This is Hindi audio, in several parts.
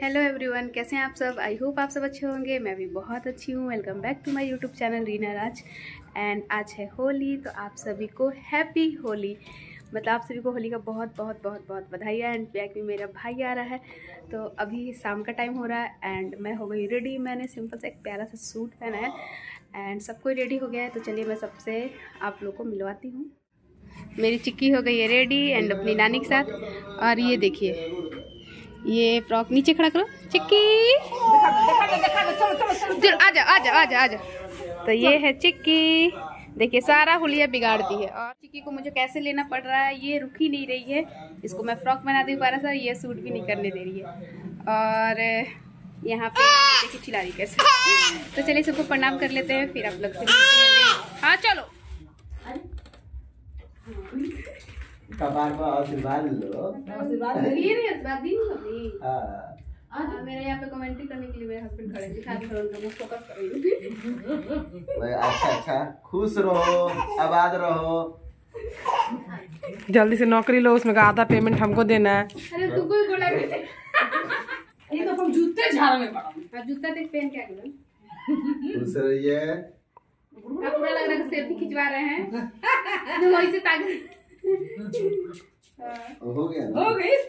हेलो एवरीवन, कैसे हैं आप सब। आई होप आप सब अच्छे होंगे। मैं भी बहुत अच्छी हूँ। Welcome back to my YouTube channel Reena Raj. And आज है होली, तो आप सभी को हैप्पी होली। मतलब आप सभी को होली का बहुत बहुत बहुत बहुत बधाई है। एंड बैक में मेरा भाई आ रहा है, तो अभी शाम का टाइम हो रहा है एंड मैं हो गई रेडी। मैंने सिंपल सा एक प्यारा सा सूट पहना है एंड सब कोई रेडी हो गया है। तो चलिए मैं सबसे आप लोग को मिलवाती हूँ। मेरी चिक्की हो गई है रेडी एंड अपनी नानी के साथ। और ये देखिए, ये फ्रॉक नीचे खड़ा करो चिक्की। चल आजा आजा आजा आजा। तो ये है चिक्की, देखिए सारा हुलिया बिगाड़ दी है। और चिक्की को मुझे कैसे लेना पड़ रहा है, ये रुक ही नहीं रही है। इसको मैं फ्रॉक बना दी पारा सा, ये सूट भी नहीं करने दे रही है। और यहाँ पे देखिए चिल्ला रही कैसे। तो चलिए सबको प्रणाम कर लेते हैं, फिर आप लोग से मिलते हैं। हाँ चलो, कबार का आशीर्वाद लो। आशीर्वाद दी मेरे यहाँ पे कमेंट्री करने के लिए मेरे हस्बैंड खड़े थे। फोकस करेंगे। अच्छा, खुश रहो, आबाद रहो, जल्दी से नौकरी लो, उसमें का आधा पेमेंट हमको देना है। अरे तू कोई बोला ये तो हम जूते झाड़ में पड़ा। जूता देख पहन क्या कर खुश रहिए। पूरा लग रहा है सेल्फी खिंचवा रहे हैं। वही से ताकत हो गया ना? हो गई।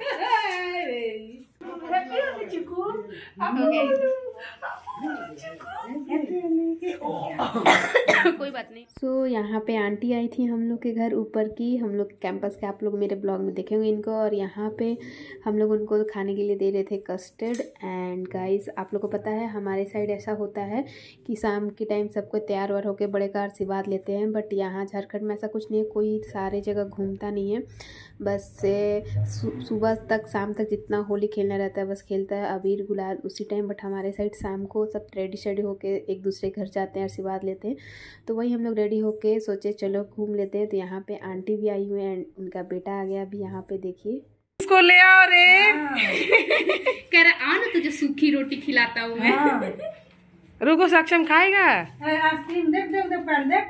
कोई बात नहीं। सो यहाँ पे आंटी आई थी हम लोग के घर ऊपर की, हम लोग कैंपस के। आप लोग मेरे ब्लॉग में देखेंगे इनको। और यहाँ पे हम लोग उनको खाने के लिए दे रहे थे कस्टर्ड। एंड गाइस, आप लोग को पता है हमारे साइड ऐसा होता है कि शाम के टाइम सबको तैयार वार होकर बड़े का आशीर्वाद लेते हैं। बट यहाँ झारखंड में ऐसा कुछ नहीं है, कोई सारे जगह घूमता नहीं है। बस सुबह तक शाम तक जितना होली खेलना रहता है बस खेलता है, अबीर गुलाल उसी टाइम। बट हमारे साइड शाम को सब रेडी होके एक दूसरे घर जाते हैं, आशीर्वाद लेते हैं। तो वही हम लोग रेडी होके सोचे चलो घूम लेते हैं। तो यहाँ पे आंटी भी आई हुई है एंड उनका बेटा आ गया अभी। यहाँ पे देखिए, इसको ले आओ रे। कह रहा आ ना तुझे सूखी रोटी खिलाता हूँ मैं। रुको, सक्षम खाएगा। आइसक्रीम देख देख देख कर देख।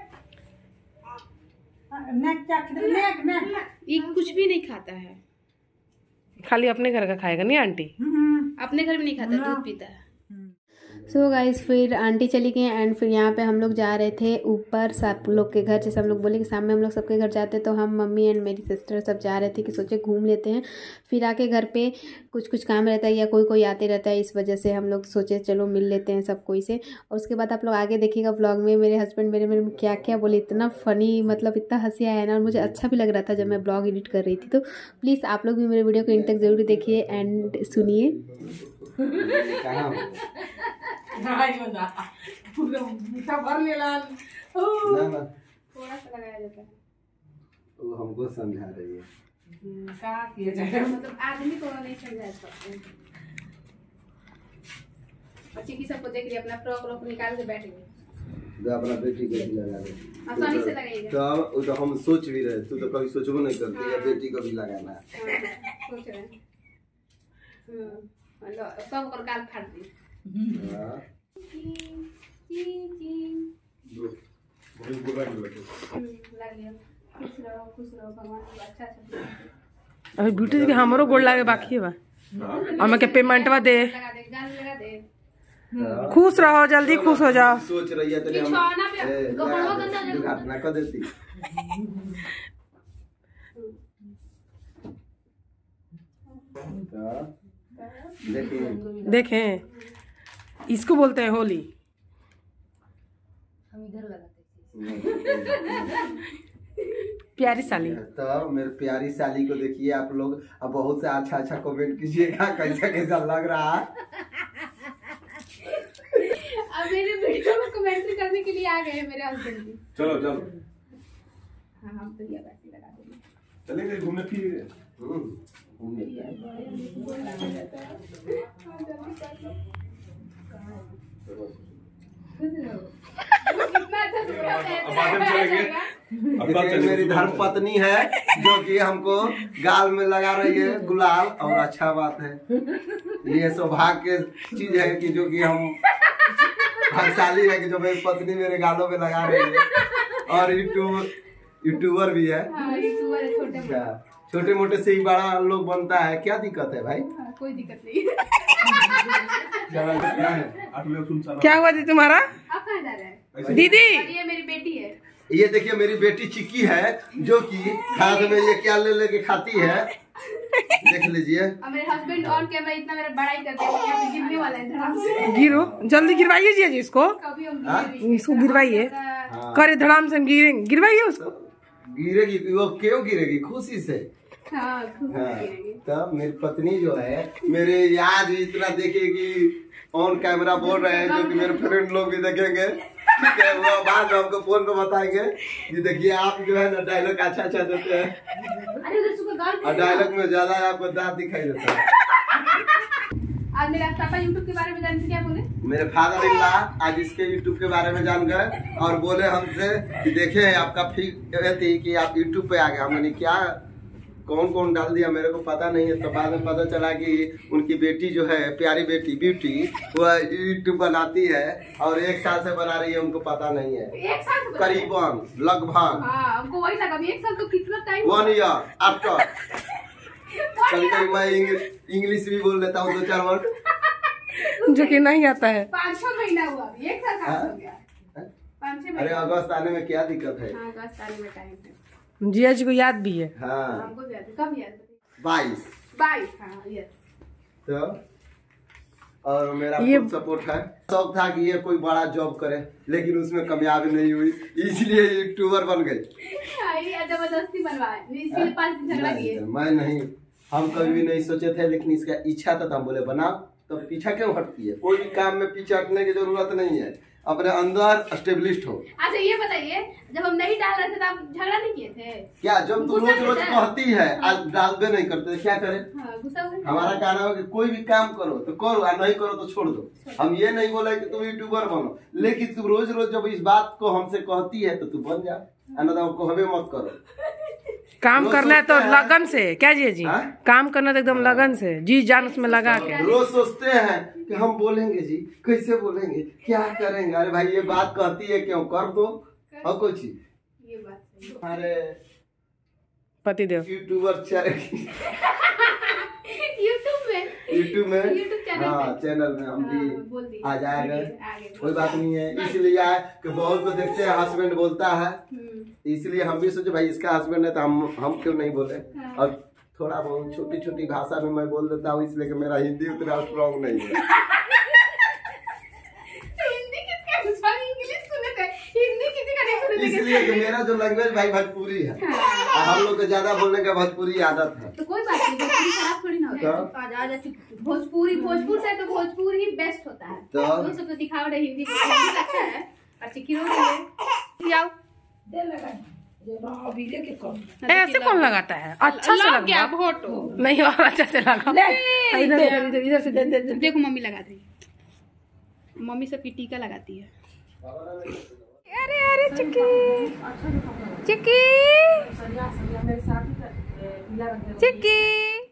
नेक चाट नेक नेक। ये कुछ भी नहीं खाता है, खाली अपने घर का खाएगा नहीं आंटी। अपने घर में नहीं खाता, दूध पीता है। सो गाइस, फिर आंटी चली गई एंड फिर यहाँ पे हम लोग जा रहे थे ऊपर सब लोग के घर। जैसे हम लोग बोले कि शाम में हम लोग सबके घर जाते, तो हम मम्मी एंड मेरी सिस्टर सब जा रहे थे कि सोचे घूम लेते हैं। फिर आके घर पे कुछ काम रहता है या कोई आते रहता है, इस वजह से हम लोग सोचे चलो मिल लेते हैं सब कोई से। और उसके बाद आप लोग आगे देखिएगा ब्लॉग में मेरे हस्बैंड मेरे क्या क्या बोले। इतना फ़नी, मतलब इतना हंसी आया ना। और मुझे अच्छा भी लग रहा था जब मैं ब्लॉग एडिट कर रही थी। तो प्लीज़ आप लोग भी मेरे वीडियो को इन तक ज़रूर देखिए एंड सुनिए। थोड़ा सा लगाया जाता है, वो हमको समझा रही है। मतलब आदमी को नहीं समझा सकते। बच्ची की सबको देख रही है, अपना फ्रॉक निकाल के बैठ गई। अपना बेटी को भी लगा दे, आसानी से लगाएगा। तो हम सोच भी रहे, तू तो कभी सोचबो नहीं करती है बेटी को भी लगाना है। सोच रहे हैं सब और गाल फाड़ दी। खुश रहो भगवान अच्छा अच्छा। अभी ब्यूटी के हमरो गोड़ लागे बाकी बा। हमें के पेमेंटवा दे। लगा दे। खुश रहो, जल्दी खुश हो जाओ। सोच रही है तेरे घटना कर देती। देखें, इसको बोलते हैं होली। हम इधर लगाते हैं। प्यारी साली। तो मेरे प्यारी साली को देखिए आप लोग। अब बहुत से अच्छा कमेंट कीजिएगा कैसा लग रहा है। अब मेरे वीडियो में कमेंट्री करने के लिए आ गए हैं मेरे हस्बैंड भी। चलो हाँ, हम तो ये वैसे लगा देंगे। चलेंगे घूमने फिर। मेरी धर्म पत्नी है जो कि हमको गाल में लगा रही है गुलाल। और अच्छा बात है, ये सौभाग्य चीज है कि जो कि हम भाग्यशाली है कि जो मेरी पत्नी मेरे गालों में लगा रही है। और यूट्यूबर भी है। छोटे मोटे से ही बड़ा लोग बनता है, क्या दिक्कत है भाई? कोई दिक्कत नहीं। क्या हुआ दीदी तुम्हारा? आप कहाँ जा रहे हैं? दीदी ये मेरी बेटी है। ये देखिए मेरी बेटी चिक्की है जो कि हाथ में ये क्या ले लेके खाती है, देख लीजिए। और मेरे हस्बैंड ऑन कैमरा इतना मेरा बड़ाई करते हैं, यहाँ पे गिरने वाला है धड़ाम से। गिरो, जल्दी गिरवाइए जी इसको, कभी हम इसको गिरवाइए, करे धड़ाम से गिरवाइए उसको। गिरेगी वो, क्यों गिरेगी? खुशी से। हाँ, तब मेरी पत्नी जो है मेरे याद इतना देखेगी, ऑन कैमरा बोल रहे हैं, जो कि मेरे फ्रेंड लोग भी देखेंगे, ठीक है? वो बाद में हमको फोन पे बताएंगे कि देखिए आप जो है ना डायलॉग अच्छा अच्छा देते हैं, और डायलॉग में ज्यादा आपको दांत दिखाई देता है। आज मेरे पापा यूट्यूब के बारे में जानते क्या बोले? मेरे फादर इन लॉ आज इसके यूट्यूब के बारे में जान गए और बोले हमसे कि देखे आपका फीड थी कि आप यूट्यूब पे आ गए। हमने क्या कौन कौन डाल दिया मेरे को पता नहीं है, तो बाद में पता चला कि उनकी बेटी जो है, प्यारी बेटी ब्यूटी, वो यूट्यूब बनाती है और 1 साल से बना रही है, उनको पता नहीं है। 1 साल से करीबन लगभग। हाँ, हमको वही लगा 1 साल तो कितना टाइम। 1 year after. कभी कभी मैं इंग्लिश भी बोल लेता हूँ 2-4 वर्ड जो कि नहीं आता है। 5-6 महीना हुआ, 1 साल कहाँ हो गया? 5-6 महीना। अरे अगस्त आने में क्या दिक्कत है? हाँ, अगस्त आने में टाइम है। जिया जी को याद भी है। हाँ, हमको भी याद है। कब याद है? 22। 22। हाँ, यस। तो और मेरा ये सपोर्ट है। शौक था कि ये कोई बड़ा जॉब करे, लेकिन उसमें कामयाबी नहीं हुई, इसलिए यूट्यूबर बन गई। जबरदस्ती बनवाए, इसलिए 5 दिन झगड़ा किए। मैं नहीं, हम कभी भी नहीं सोचे थे, लेकिन इसका इच्छा था तो हम बोले बना। तो पीछा क्यों हटती है? कोई भी काम में पीछे हटने की जरूरत नहीं है, अपने अंदर स्टेब्लिश्ड हो। अच्छा ये बताइए, जब हम नहीं डाल रहे थे तो आप झगड़ा नहीं किए थे क्या? जब तू रोज रोज कहती है आज डालबे नहीं करते, क्या करें? हाँ, गुस्सा हुए? हमारा कहना है कि कोई भी काम करो तो करो, और नहीं करो तो छोड़ दो। हम ये नहीं बोले कि तुम यूट्यूबर बनो, लेकिन तुम रोज रोज जब इस बात को हमसे कहती है तो तू बन जा, अन्यथा को हमें मत करो। काम करना है तो लगन से, क्या जी हाँ? काम करना तो एकदम लगन से, जी जान उसमें लगा के। रोज सोचते हैं कि हम बोलेंगे जी, कैसे बोलेंगे, क्या करेंगे? अरे भाई ये बात कहती है क्यों, कर दो और कोई चीज। ये बात सही है। अरे पतिदेव यूट्यूबर यूट्यूब में हाँ चैनल में हम भी आ जाएगा, कोई बात नहीं है। इसलिए आए कि बहुत को देखते हैं हस्बैंड बोलता है, इसलिए हम भी सोचे भाई इसका हस्बैंड है तो हम क्यों नहीं बोले। और थोड़ा बहुत छोटी छोटी भाषा में मैं बोल देता हूँ, इसलिए कि मेरा हिंदी उतना स्ट्रॉन्ग नहीं है। इसलिए कि मेरा जो लैंग्वेज भाई भोजपुरी है, और हम लोग को ज्यादा बोलने का भोजपुरी आदत है। तो कोई बात नहीं, भोजपुरी खराब थोड़ी ना होता है। भोजपुर से तो भोजपुर ही बेस्ट होता है। तो सब तो दिखाओ रहे हिंदी अच्छा है, और चिक्की रोटी है। जाओ ऐसे कौन लगाता है? अच्छा से लगा फोटो नहीं, और अच्छा से लगा। इधर से दे। देखो मम्मी लगाती है, मम्मी सबकी टीका लगाती है। अरे अरे चिक्की चिक्की चिक्की